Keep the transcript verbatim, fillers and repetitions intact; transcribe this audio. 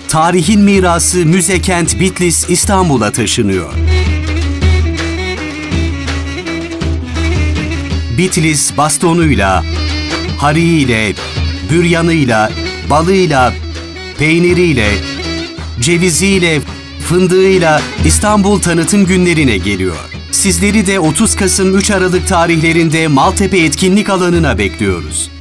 tarihin mirası müze kent Bitlis İstanbul'a taşınıyor. Bitlis bastonuyla, hariğiyle, büryanıyla, balıyla, peyniriyle, ceviziyle, fındığıyla İstanbul tanıtım günlerine geliyor. Sizleri de otuz Kasım üç Aralık tarihlerinde Maltepe etkinlik alanına bekliyoruz.